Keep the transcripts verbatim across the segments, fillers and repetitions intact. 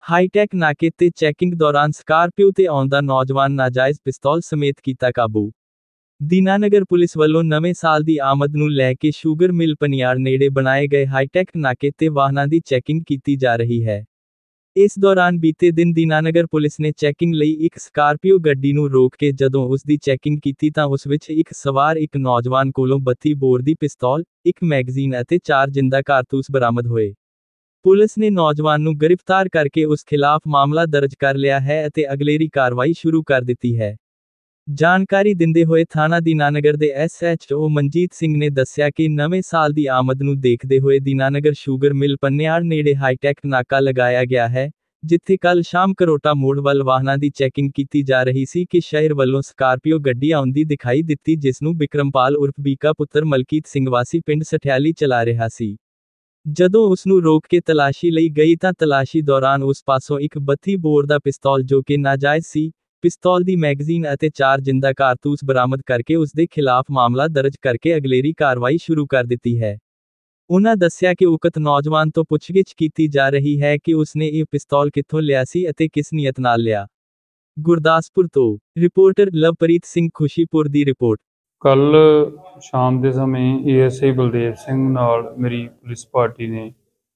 High-tech ਨਾਕੇ ਤੇ checking ਦੌਰਾਨ ਸਕਾਰਪੀਓ ਤੇ ਆਉਂਦਾ ਨੌਜਵਾਨ ਨਾਜਾਇਜ਼ ਪਿਸਤੌਲ ਸਮੇਤ ਕੀਤਾ ਕਾਬੂ। ਦੀਨਾਨਗਰ ਪੁਲਿਸ ਵੱਲੋਂ ਨਵੇਂ ਸਾਲ ਦੀ ਆਮਦ ਨੂੰ ਲੈ ਕੇ ਸ਼ੂਗਰ ਮਿਲ ਪਨਿਆੜ ਨੇੜੇ ਬਣਾਏ ਗਏ ਹਾਈਟੈਕ ਨਾਕੇ ਤੇ ਵਾਹਨਾਂ ਦੀ ਚੈਕਿੰਗ ਕੀਤੀ ਜਾ ਰਹੀ ਹੈ। ਇਸ ਦੌਰਾਨ ਬੀਤੇ ਦਿਨ ਦੀਨਾਨਗਰ ਪੁਲਿਸ ਨੇ ਚੈਕਿੰਗ ਲਈ ਇੱਕ ਸਕਾਰਪੀਓ ਗੱਡੀ ਨੂੰ ਰੋਕ ਕੇ ਜਦੋਂ ਉਸ ਦੀ ਚੈਕਿੰਗ ਕੀਤੀ ਤਾਂ ਉਸ ਵਿੱਚ ਇੱਕ ਸਵਾਰ ਇੱਕ ਨੌਜਵਾਨ ਕੋਲੋਂ ਬੱਤੀ ਬੋਰ ਦੀ ਪਿਸਤੌਲ, ਇੱਕ ਮੈਗਜ਼ੀਨ ਅਤੇ ਚਾਰ ਜਿੰਦਾ ਕਾਰਤੂਸ ਬਰਾਮਦ ਹੋਏ। ਪੁਲਿਸ ਨੇ ਨੌਜਵਾਨ ਨੂੰ ਗ੍ਰਿਫਤਾਰ ਕਰਕੇ ਉਸ ਖਿਲਾਫ ਮਾਮਲਾ ਦਰਜ ਕਰ ਲਿਆ ਹੈ ਅਤੇ ਅਗਲੇਰੀ ਕਾਰਵਾਈ ਸ਼ੁਰੂ ਕਰ ਦਿੱਤੀ ਹੈ। ਜਾਣਕਾਰੀ ਦਿੰਦੇ ਹੋਏ ਥਾਣਾ ਦੀਨਾਨਗਰ ਦੇ S H O Manjit Singh ਨੇ ਦੱਸਿਆ ਕਿ ਨਵੇਂ ਸਾਲ ਦੀ ਆਮਦ ਨੂੰ ਦੇਖਦੇ ਹੋਏ ਦੀਨਾਨਗਰ ਸ਼ੂਗਰ ਮਿਲ ਪਨਿਆੜ ਨੇੜੇ ਹਾਈਟੈਕ ਨਾਕਾ ਲਗਾਇਆ ਗਿਆ ਹੈ, ਜਿੱਥੇ ਕੱਲ ਸ਼ਾਮ ਕਰੋਟਾ ਮੋੜ ਵੱਲ ਵਾਹਨਾਂ ਦੀ ਚੈਕਿੰਗ ਕੀਤੀ ਜਾ ਰਹੀ ਸੀ ਕਿ ਸ਼ਹਿਰ ਵੱਲੋਂ ਸਕਾਰਪੀਓ ਗੱਡੀ ਆਉਂਦੀ ਦਿਖਾਈ ਦਿੱਤੀ, ਜਿਸ ਨੂੰ ਬਿਕਰਮਪਾਲ ਉਰਫ ਬੀਕਾ ਪੁੱਤਰ ਮਲਕੀਤ ਸਿੰਘ ਵਾਸੀ ਪਿੰਡ ਸਠਿਆਲੀ ਚਲਾ ਰਿਹਾ ਸੀ। ਜਦੋਂ ਉਸ ਨੂੰ ਰੋਕ ਕੇ ਤਲਾਸ਼ੀ ਲਈ ਗਈ ਤਾਂ ਤਲਾਸ਼ੀ ਦੌਰਾਨ ਉਸ ਪਾਸੋਂ ਇੱਕ ਬੱਤੀ ਬੋਰ ਦਾ ਪਿਸਤੌਲ ਜੋ ਕਿ ਨਾਜਾਇਜ਼ ਸੀ, ਪਿਸਤੌਲ ਦੀ ਮੈਗਜ਼ੀਨ ਅਤੇ ਚਾਰ ਜਿੰਦਾ ਕਾਰਤੂਸ ਬਰਾਮਦ ਕਰਕੇ ਉਸ ਦੇ ਖਿਲਾਫ ਮਾਮਲਾ ਦਰਜ ਕਰਕੇ ਅਗਲੇਰੀ ਕਾਰਵਾਈ ਸ਼ੁਰੂ ਕਰ ਦਿੱਤੀ ਹੈ। ਉਨ੍ਹਾਂ ਦੱਸਿਆ ਕਿ ਉਕਤ ਨੌਜਵਾਨ ਤੋਂ ਪੁੱਛਗਿੱਛ ਕੀਤੀ ਜਾ ਰਹੀ ਹੈ ਕਿ ਉਸਨੇ ਇਹ ਪਿਸਤੌਲ ਕਿੱਥੋਂ ਲਿਆ ਸੀ ਅਤੇ ਕਿਸ ਨੀਅਤ ਨਾਲ ਲਿਆ। ਗੁਰਦਾਸਪੁਰ ਤੋਂ ਰਿਪੋਰਟਰ ਲਵਪ੍ਰੀਤ ਸਿੰਘ ਖੁਸ਼ੀਪੁਰ ਦੀ ਰਿਪੋਰਟ। ਕੱਲ ਸ਼ਾਮ ਦੇ ਸਮੇਂ A S I Baldev Singh ਨਾਲ ਮੇਰੀ ਪੁਲਿਸ ਪਾਰਟੀ ਨੇ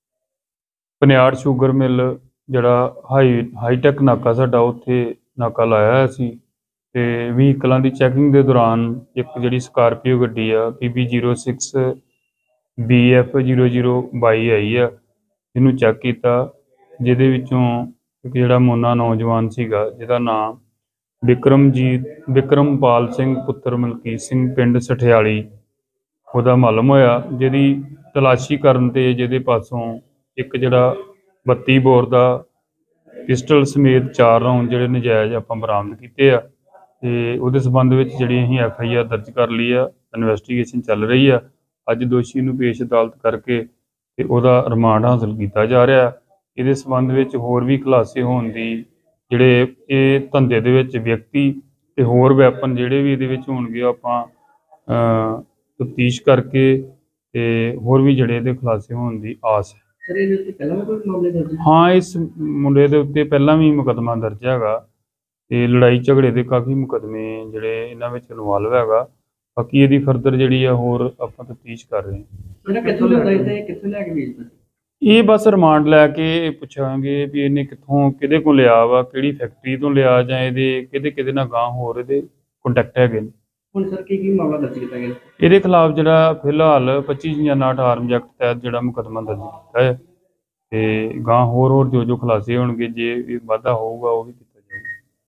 ਪਨਿਆੜ ਸ਼ੂਗਰ ਮਿਲ ਜਿਹੜਾ ਹਾਈ ਹਾਈਟੈਕ ਨਾਕਾ ਸਾਡਾ ਉੱਥੇ ਨਾਕਾ ਲਾਇਆ ਹੋਇਆ ਸੀ ਤੇ ਵਹੀਕਲਾਂ ਦੀ ਚੈਕਿੰਗ ਦੇ ਦੌਰਾਨ ਇੱਕ ਜਿਹੜੀ ਸਕਾਰਪੀਓ ਗੱਡੀ ਆ P B zero six B F zero zero ਬਾਈ ਆਈ ਆ, ਇਹਨੂੰ ਚੈੱਕ ਕੀਤਾ, ਜਿਹਦੇ ਵਿੱਚੋਂ ਇੱਕ ਜਿਹੜਾ ਮੋਨਾ ਨੌਜਵਾਨ ਸੀਗਾ ਜਿਹਦਾ ਨਾਮ ਬਿਕਰਮਜੀਤ ਬਿਕਰਮਪਾਲ ਸਿੰਘ ਪੁੱਤਰ ਮਲਕੀਤ ਸਿੰਘ ਪਿੰਡ ਸਠਿਆਲੀ ਉਹਦਾ ਮਾਲੂਮ ਹੋਇਆ, ਜਿਹਦੀ ਤਲਾਸ਼ੀ ਕਰਨ ਤੇ ਜਿਹਦੇ ਪਾਸੋਂ ਇੱਕ ਜਿਹੜਾ ਬੱਤੀ ਬੋਰ ਦਾ ਪਿਸਟਲ ਸਮੇਤ ਚਾਰ ਰਾਊਂਡ ਜਿਹੜੇ ਨਜਾਇਜ਼ ਆਪਾਂ ਬਰਾਮਦ ਕੀਤੇ ਆ ਤੇ ਉਹਦੇ ਸੰਬੰਧ ਵਿੱਚ ਜਿਹੜੀ ਅਸੀਂ ਐਫ ਆਈ ਆਰ ਦਰਜ ਕਰ ਲਈ ਆ। ਇਨਵੈਸਟੀਗੇਸ਼ਨ ਚੱਲ ਰਹੀ ਆ। ਅੱਜ ਦੋਸ਼ੀ ਨੂੰ ਪੇਸ਼ ਅਦਾਲਤ ਕਰਕੇ ਤੇ ਉਹਦਾ ਰਿਮਾਂਡ ਹਾਸਲ ਕੀਤਾ ਜਾ ਰਿਹਾ। ਇਹਦੇ ਸੰਬੰਧ ਵਿੱਚ ਹੋਰ ਵੀ ਖੁਲਾਸੇ ਹੋਣ ਦੀ, ਜਿਹੜੇ ਇਹ ਧੰਦੇ ਦੇ ਵਿੱਚ ਵਿਅਕਤੀ ਤੇ ਹੋਰ ਵੈਪਨ ਜਿਹੜੇ ਵੀ ਇਹਦੇ ਵਿੱਚ ਹੋਣਗੇ ਆਪਾਂ ਤਫਤੀਸ਼ ਕਰਕੇ ਤੇ ਹੋਰ ਵੀ ਜਿਹੜੇ ਇਹਦੇ ਖੁਲਾਸੇ ਹੋਣ ਦੀ ਆਸ ਹੈ। ਹਾਂ, ਇਸ ਮੁੰਡੇ ਦੇ ਉੱਤੇ ਪਹਿਲਾਂ ਵੀ ਮੁਕੱਦਮਾ ਦਰਜ ਹੈਗਾ ਤੇ ਲੜਾਈ ਝਗੜੇ ਦੇ ਕਾਫੀ ਮੁਕੱਦਮੇ ਜਿਹੜੇ ਇਹਨਾਂ ਵਿੱਚ ਇਨਵੋਲਵ ਹੈਗਾ। ਬਾਕੀ ਇਹਦੀ ਫਰਦਰ ਜਿਹੜੀ ਆ ਹੋਰ ਆਪਾਂ ਤਫਤੀਸ਼ ਕਰ ਰਹੇ ਹਾਂ। ਇਹ ਬਸ ਰਿਮਾਂਡ ਲੈ ਕੇ ਪੁੱਛਾਂਗੇ ਵੀ ਇਹਨੇ ਕਿੱਥੋਂ ਕਿਹਦੇ ਕੋਲ ਲਿਆ ਵਾ, ਕਿਹੜੀ ਫੈਕਟਰੀ ਤੋਂ ਲਿਆ ਜਾਂ ਇਹਦੇ ਕਿਹਦੇ ਕਿਹਦੇ ਨਾਲ ਗਾਂਹ ਹੋਰ ਇਹਦੇ ਕੰਟੈਕਟ ਹੈਗੇ ਨੇ। ਹੁਣ ਸਰ ਕੀ ਕੀ ਮਾਮਲਾ ਦਰਜ ਕੀਤਾ ਗਿਆ? ਇਹਦੇ ਖਿਲਾਫ ਜਿਹੜਾ ਫਿਲਹਾਲ ਪੱਚੀ ਛਿਆਨਵੇਂ ਆਰਮਜ਼ ਐਕਟ ਤਹਿਤ ਜਿਹੜਾ ਮੁਕੱਦਮਾ ਦਰਜ ਕੀਤਾ ਹੈ ਤੇ ਗਾਂਹ ਹੋਰ ਹੋਰ ਜੋ ਜੋ ਖੁਲਾਸੇ ਹੋਣਗੇ, ਜੇ ਵਾਧਾ ਹੋਊਗਾ ਉਹ ਵੀ